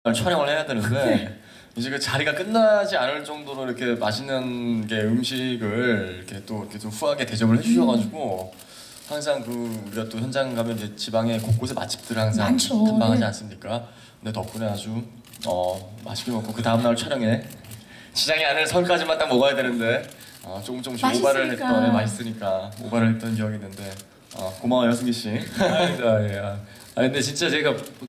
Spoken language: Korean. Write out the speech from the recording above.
촬영을 해야 되는데 이제 그 자리가 끝나지 않을 정도로 이렇게 맛있는 게 음식을 이렇게 또 이렇게 좀 후하게 대접을 해주셔가지고 항상 그 우리가 또 현장 가면 이제 지방의 곳곳에 맛집들을 항상 많죠. 탐방하지 네. 않습니까? 근데 덕분에 아주 맛있게 먹고 그 다음 날 촬영에 시장의 안을 설까지만 딱 먹어야 되는데 조금씩 오바를 맛있으니까. 했던 맛있으니까 오바를 했던 기억이 있는데 고마워요 승기 씨. 아닙니다. 예. 근데 진짜 제가